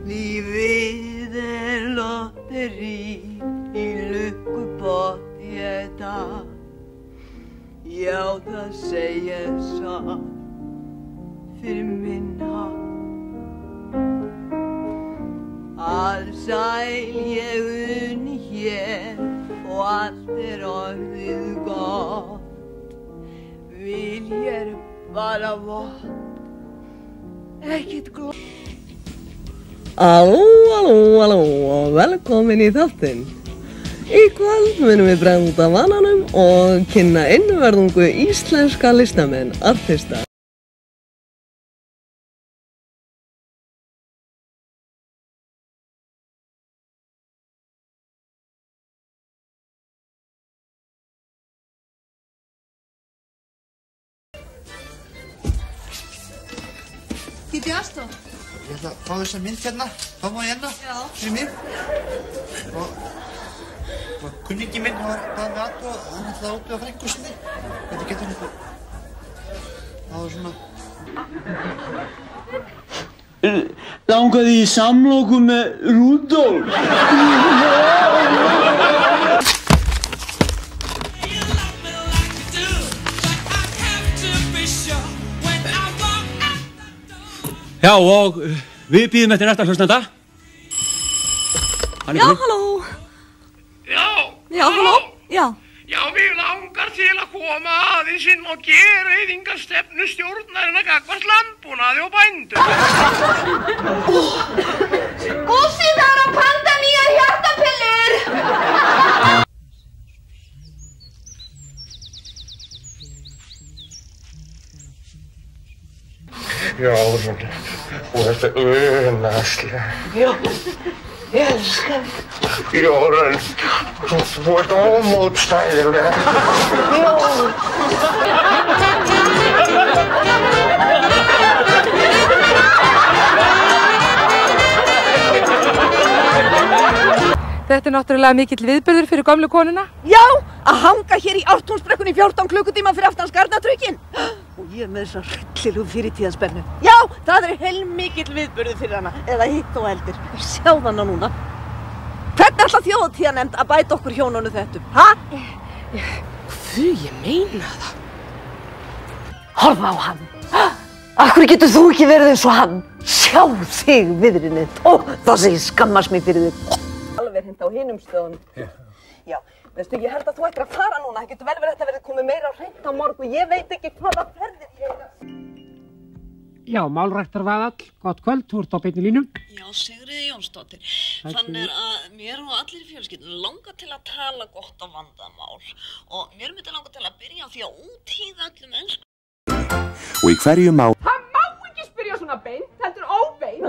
Lífið lotteri í lukkupott ég dag. Já, það segir satt fyrir minn hatt. Alsæl ég unni hér og allt orðið gott. Viljer bara vott, ekkert glott. Halló og velkomin í þáttinn. Í kvöld munum við brenda vananum og kynna innverðungu íslenska listamenn, artista. Getið aðstoð? Ég ætla að fá þessa mynd hérna, fá maður hérna, fyrir mig. Og kunningi minn var með aðstoð og hann ætlaði að útvega frænku sinni. Þetta getur eitthvað. Það var svona... Langaði í samloku með Rudolf. Já, og við bíðum eftir næsta hlustanda. Já, halló. Já, halló. Já, mig langar til að koma aðeins inn og gera eyðingarstefnu stjórnarinnar gagnvart landbúnaði og bændum. Gústi, það að panta nýjar hjartapillur! Jórunn, þú ert unaslega. Já, ég elskar þig. Jórunn, þú ert ómótstæðilega. Þetta náttúrulega mikill viðburður fyrir gömlu konuna. Já, að hanga hér í Ártúnsbrekkunni 14 klukkutíma fyrir aftan Skarnatrökin. Og ég með þessa hryllilegu fyrirtíðanspennu. Já, það heilmikill viðburður fyrir hana, eða hitt og heldur. Sjáðu hana núna. Hvernig ætla þjóðatíðanefnd að bæta okkur hjónunum þettum, ha? Guð, ég meina það. Horfa á hann. Akkur getur þú ekki verið eins og hann? Sjá þig, viðrinnið. Ó, það segir skammast mig fyrir þig. Alveg hint á hinum stöðunum. Já, veistu, ég held að þú ættir að fara núna. Það getur vel verið að þetta verið komið meira hreint á morgun. Ég veit ekki hvaða ferðir ég eiga. Já, málræktarvaðall, gott kvöld, þú ert á beinni línum. Já, Sigríður Jónsdóttir. Þannig að mér og allir í fjölskyldunum langar til að tala gott á vandamál og mér myndi langar til að byrja á því að úthýða öllum ensku. Og í hverju má... Það má ekki spyrja svona beint, þetta er óbeint.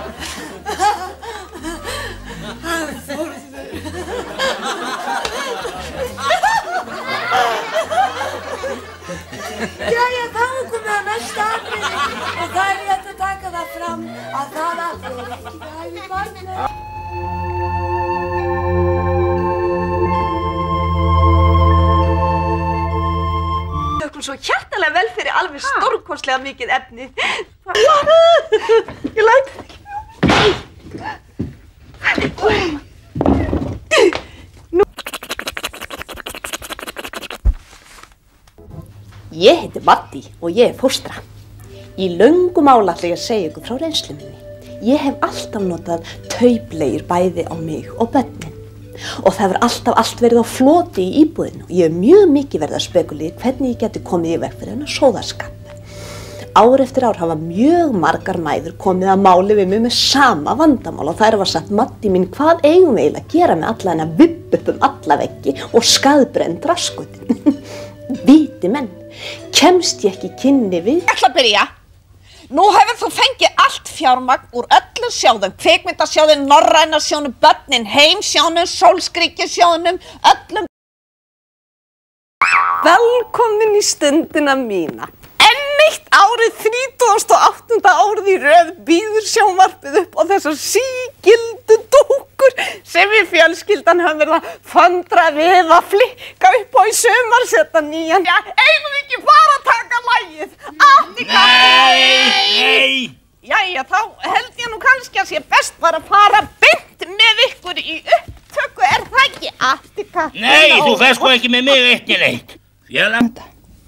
Jæja, þá komum við á næsta atriði og það er rétt að taka það fram að það allir ekki hæfi barnið. Þökkum svo hjartalega vel fyrir alveg stórkostlega mikið efni. Ég læt þetta ekki. Ég heiti Vatti og ég er fóstra. Í löngu máli ætla ég að segja ykkur frá reynslu minni. Ég hef alltaf notað tauplegir bæði á mig og börnin. Og það hefur alltaf allt verið á floti í íbúðinu. Ég hef mjög mikið verið að spekulera hvernig ég geti komið í veg fyrir hennar sóðaskap. Ár eftir ár hafa mjög margar mæður komið að máli við mig með sama vandamál og þær hafa sagt, Matti mín, hvað eigum við eiginlega að gera með alla hennar vipp upp alla veggi og skaðbrennd raskutin? Viti menn, kemst ég ekki kynni við? Ég ætla að byrja. Nú hefur þú fengið allt fjármagn úr öllum sjóðum, kvikmyndasjóðum, norræna sjóðum, börnin, heimsjóðum, sólskrykkjusjóðum, öllum. Velkomin í stundina mína. Enn eitt árið 38. árið í röð býður sjónvarpið upp á þessar sígildu dúkkur sem við fjölskyldan höfum verið að föndra við að flikka upp á í sumar, setja nýjan. Já, eigum við ekki bara að taka lagið? Nei! Jæja, þá held ég nú kannski kannski að sé best bara að fara beint með ykkur í upptöku, er það ekki, Attika? Nei, þú fer sko ekki með mig eitt í leik. Félag.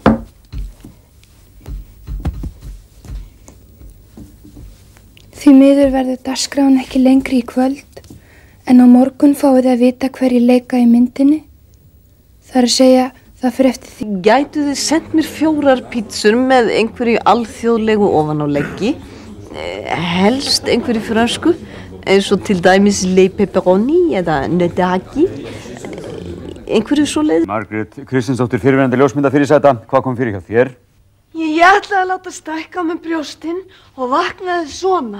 Því miður verður dagskráin ekki lengri í kvöld, en á morgun fáið þið að vita hverju leika í myndinni. Það er að segja, það fyrir eftir því. Gætu þið sendt mér 4 pítsur með einhverju alþjóðlegu ofan á leggi, helst einhverju frönsku, eins og til dæmis le pepperoni eða nödaki, einhverju svoleið. Margrét Kristinsdóttir, fyrirverandi ljósmyndafyrirsæta, hvað kom fyrir hjá þér? Ég ætlaði að láta stækka með brjóstinn og vaknaði svona.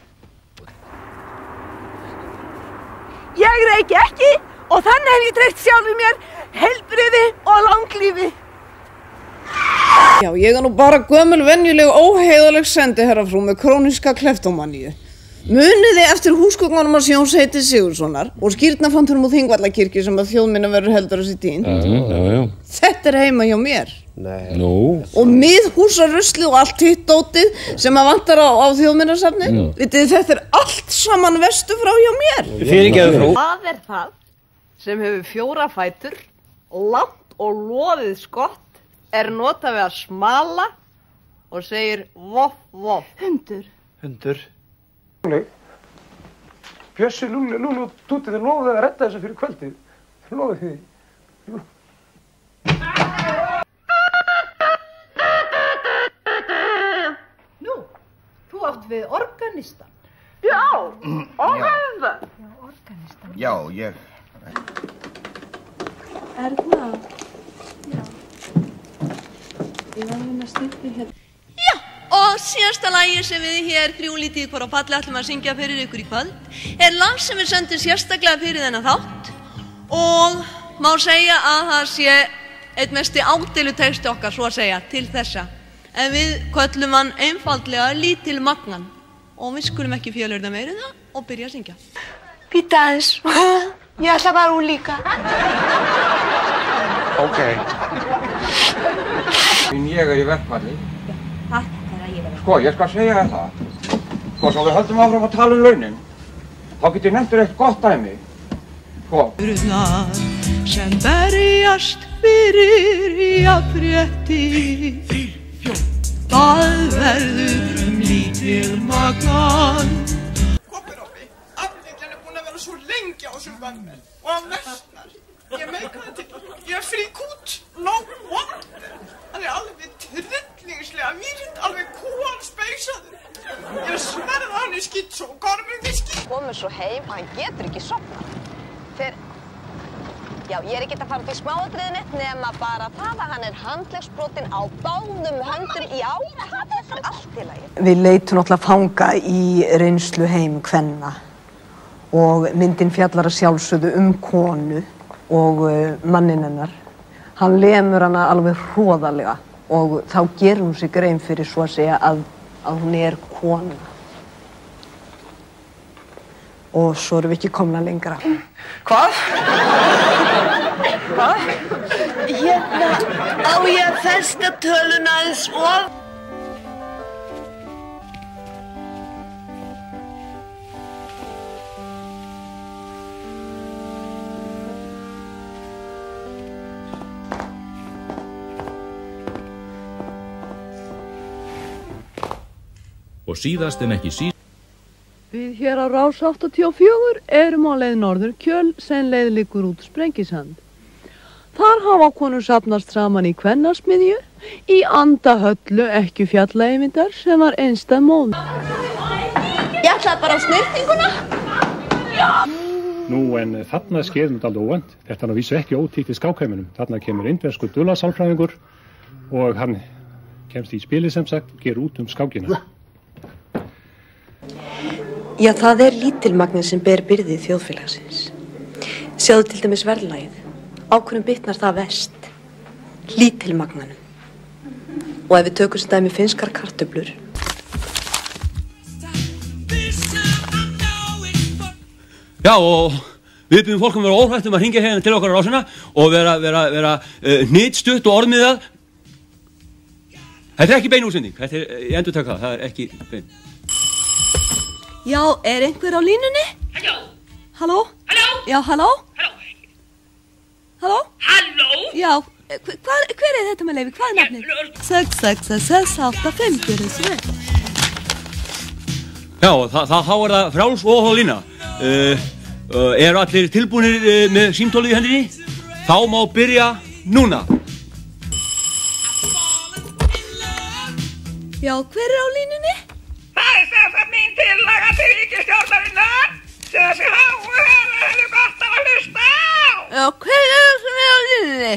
Ég reyki ekki og þannig hef ég treyst sjálfur mér heilbrigði og langlífi. Já, ég er nú bara gömul venjuleg óheiðaleg sendiherrafrú með króníska kleftómaníu. Muniði eftir húsgögnunum á Jóns heiti Sigurðssonar og skírnarfontunum úr Þingvallakirkju sem að þjóðminjaverður heldur á sér tíðin. Já. Þetta er heima hjá mér. Nei. Nú. Og miðhúsarusli og allt hitt dótið sem að vantar á þjóðminjasafni. Vitið þið, þetta er allt saman vestu frá hjá mér. Fyrirgefðu frú. Það er það sem hefur 4 fætur, langt og loðið skott, er notað við að smala og segir voff, voff. Hundur. Bjössi, Lúli og Túti, þeir lofuðu að redda þessu fyrir kvöldið. Þeir lofuðu því. Nú, þú átt við organistan. Já, organistan. Já, ég... Erna. Já. Ég var að styrka hérna. Já, og síðasta lagi sem við hér 3 lítið hvora palli ætlum að syngja fyrir ykkur í kvöld er lag sem við sendum sérstaklega fyrir þennan þátt og má segja að það sé eitt mesti ádeiluteksti okkar svo að segja til þessa. En við köllum hann einfaldlega Lítilmagnan og við skulum ekki fjölurða meira en það og byrja að syngja. Býta aðeins, ég ætla bara úr líka. Ok. Ég er í verkfalli. Sko, ég skal segja þér það. Sko, svo við höldum áfram að tala launin. Þá get ég nefndur eitt gott dæmi. Sko. Sem berjast fyrir jafnrétti. Það verður Lítilmagnan. Koppirópi, afnýtlan er búin að vera svo lengi á þessum vömmel og hann versnar. Ég meika það til, ég er frí kút, no wonder. Hann er alveg tryllingslega vírind, alveg kúalspeysaður. Ég sverða hann í skitt svo gormungi skitt. Komur svo heim og hann getur ekki sofnað. Já, ég er ekki að fara út í smáatriðinu nema bara það að hann er handleggsbrotinn á báðum höndum. Já, það er allt til lagi. Við leitum náttúrulega fanga í reynsluheim kvenna og myndin fjallar að sjálfsögðu konu og manninn hennar. Hann lemur hana alveg hroðalega og þá gerir hún sig grein fyrir svo að segja að hún er kona. Og svo erum við ekki komna lengra. Hvað? Hvað? Hérna, á ég að festa töluna eins og... Og síðast en ekki síst. Við hér á Rás 84 erum á leið norður kjöl sem leið liggur út Sprengisand. Þar hafa konur safnast saman í kvennasmiðju í andahöllu ekki fjallaeyvindar sem var einstæð móð. Ég ætlaði bara á snyrtinguna. Nú en þarna skeður þetta alveg óvænt. Þetta er á vísu ekki ótíkt í skákheiminum. Þarna kemur indverskur dularsalfræðingur og hann kemst í spilið sem sagt og ger út skákina. Já, það er Lítilmagnan sem ber byrði þjóðfélagsins. Sjáðu til dæmis verðlagið. Á hverjum bitnar það verst? Lítilmagnanum. Og ef við tökum sem dæmi finskar kartöflur. Já, og við byrjum fólk að vera óhrætt að hringja hérna til okkar á Rásina og vera hnitstutt og orðmiðað. Þetta er ekki bein útsending. Þetta er, ég endurtek það er ekki bein. Já, einhver á línunni? Halló? Já, halló? Halló? Já, hver þetta með leyfi? Hvað nafnið? 66665, gjörðu svo vel. Já, þá er það frjáls og á lína. Eru allir tilbúinir með símtólið í hendinni? Þá má byrja núna. Já, hver á línunni? Það er mín tillaga til ríkisstjórnarinnar. Þessi háu hefur gott að hlusta á. Já, hver sem á línunni?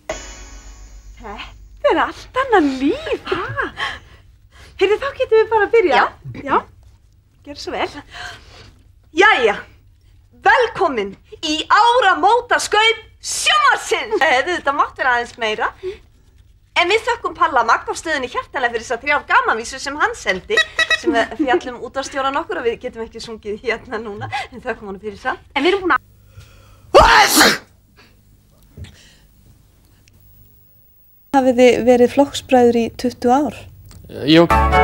Þetta er allt annað líf. Heyrðu, þá getum við bara að byrja. Já. Gjörðu svo vel. Jæja, velkomin í áramótaskaup sjónvarpsins. Þetta mátt vera aðeins meira. En við þökkum Palla Magn á stöðinni hjartanlega fyrir þessar 3 gamanvísur sem hann seldi, sem við fjallum útvarpsstjórann okkur og við getum ekki sungið hérna núna, en þökkum honum fyrir það. En við erum búin að... Hafið þið verið flokksbræður í 20 ár? Jú.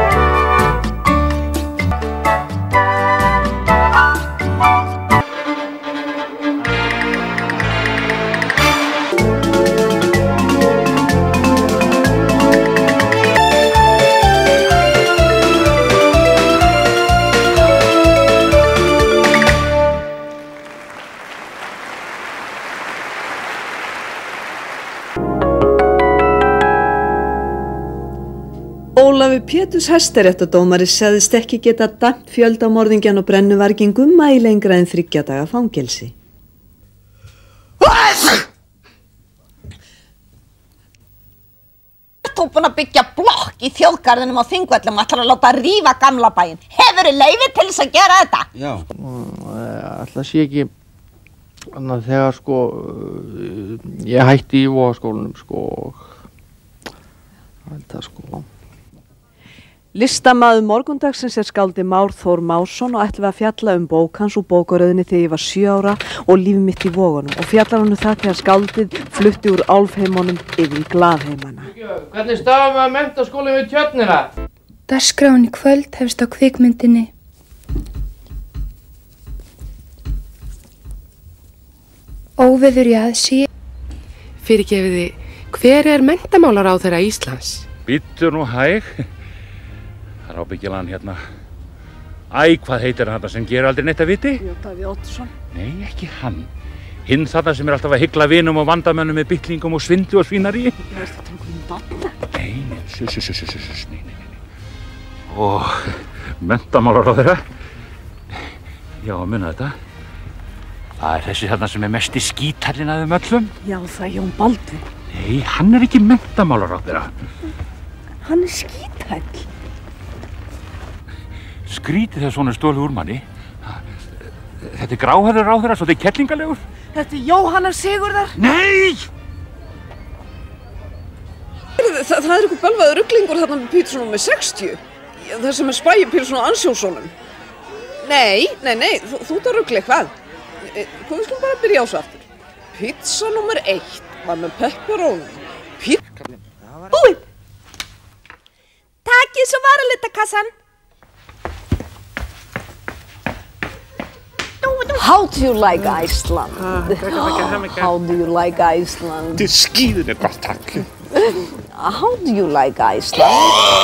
Ólafur Péturs hæstaréttardómari sagðist ekki geta dæmt fjöldamorðingjan og brennuvargingum í lengra en 3 daga fangelsi. Þú búin að byggja blokk í þjóðgarðinum á Þingvöllum og ætlar að láta rífa gamla bæinn. Hefurðu leyfi til þess að gera þetta? Já. Ætla sé ekki, þannig að þegar sko, ég hætti í Vogaskólanum sko, þetta sko. Listamaður morgundagsins er skáldið Már Þór Másson og ætlum við að fjalla bók hans úr bókaröðinni þegar ég var 7 ára og líf mitt í Vogunum og fjallar hann það þegar skáldið flutti úr álfheimunum yfir í glaðheimana. Hvernig stafum við að menntaskólinn við Tjörnina? Dagskráin í kvöld hefst á kvikmyndinni Óveður í aðsíu. Fyrirgefiði, hver er menntamálaráðherra Íslands? Bíddu nú hæg. Það er ábyggilega hann hérna. Æ, hvað heitir hann sem gerir aldrei neitt að viti? Davíð Oddsson. Nei, ekki hann. Hinn þarna sem er alltaf að hygla vinum og vandamönnum með byttlingum og svindlu og svínarí. Það er þetta einhvern banna. Nei. Og menntamálaráðherra. Já, muna þetta. Það er þessi þarna sem er mest í skítarinn að þeim öllum. Já, það er Jón Baldvin. Nei, hann er ekki menntamálaráðherra. Hann er skítæll. Skrítið þegar svona stólið úr manni. Þetta er gráhærður ráðherra, svo þetta er kerlingalegur. Þetta er Jóhanna Sigurðar. Nei! Það er eitthvað bölvaður ruglingur þarna með Pétursson með 60. Það sem er Spæi Pétursson og Ansjónssonum. Nei, þú ert að ruggla eitthvað. Hvað við skulum bara byrja á svo aftur. Pizza nr. 1 var með pepperoni. Búið! Takið svo varalitakassan. How do you like Iceland? How do you like Iceland? Til skíðin er gott, takk. How do you like Iceland?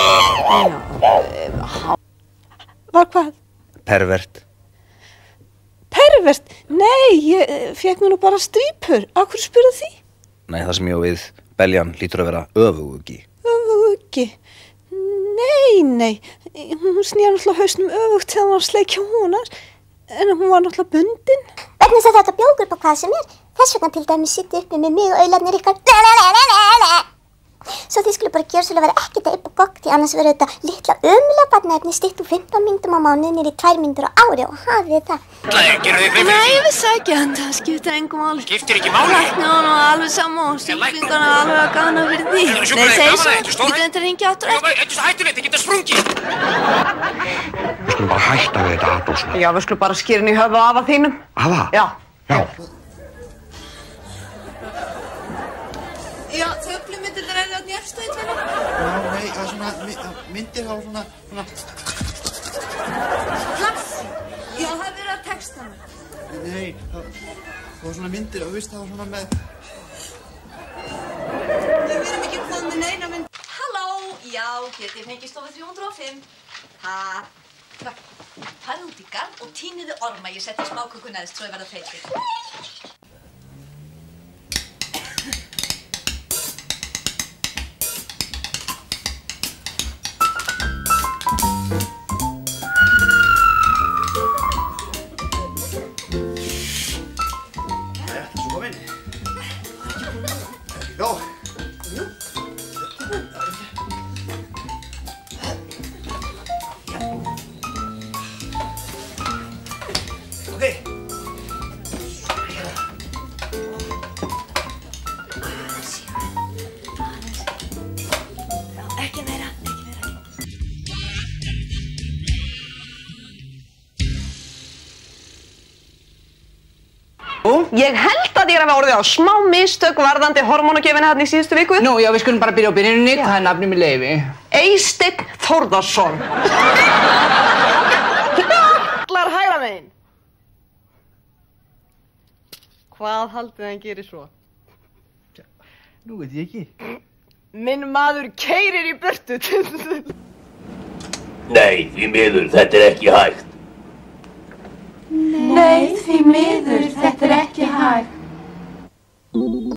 Var hvað? Pervert. Pervert? Nei, ég fekk mér nú bara strípur. Á hverju spurðu því? Nei, það sem ég á við beljan lítur að vera öfuguggi. Öfuguggi? Nei. Hún snýr náttúrulega hausnum öfugt þegar hún var að sleikja húnar. En hún var náttúrulega bundin. Vegna þess að þetta bjókur upp á hvað sem er. Þess vegna til dæmis sittið uppi með mig og auðlarnir ykkar. Svo þið skulle bara gera svolítið að vera ekkert að upp á gogg því annars verður þetta litla ömulega barnaefni stytt úr 15 mínútum á mánuði niður í 2 mínútur á ári og hafið þið það. Nei, ég vissi ekki að það skiptir engum máli. Skiptir ekki máli? Læknir var alveg saman og sjúklingarna alveg að gana fyrir því. Nei, segir svo, við getum til að hringja áttur eftir. Þetta er svo hættulegt, þið geta sprungið. Við skulum bara hætta við þetta Adolfsson. Já, við skulum bara skýra í höfðu afa þínum. Afa? Já. Já, töflumyndirnar eru á Njarðstöðinni. Já, nei, það er svona myndir á svona... Klassík. saman. Nei, það var svona myndir og það var svona með... Við erum ekki komið neina mynd. Halló, já, get ég fengið stofu 305. Farðu út í garð og tíniðu orma. Ég setti smáköku neðst svo ég verða feitir. Ég held að ég hafa orðið á smá mistök varðandi hormónagjöfina þarna í síðustu viku. Nú, já, við skulum bara byrja á byrjuninni. Hvað er nafnið með leyfi? Eysteinn Þórðarsson. Allar hægra megin. Hvað haldið hann gerir svo? Nú veit ég ekki. Minn maður keyrir í burtu. Nei, því miður, þetta er ekki hægt. Nei, því miður, þetta er ekki hægt.